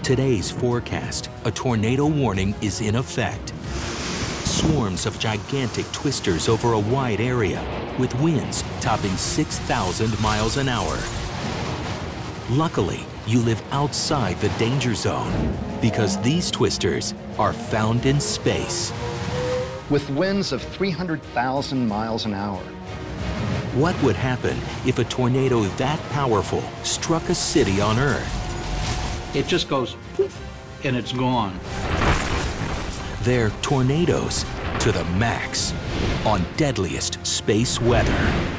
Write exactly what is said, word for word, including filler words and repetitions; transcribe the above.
today's forecast, a tornado warning is in effect. Swarms of gigantic twisters over a wide area, with winds topping six thousand miles an hour. Luckily, you live outside the danger zone, because these twisters are found in space. With winds of three hundred thousand miles an hour. What would happen if a tornado that powerful struck a city on Earth? It just goes poof, and it's gone. They're tornadoes to the max on Deadliest Space Weather.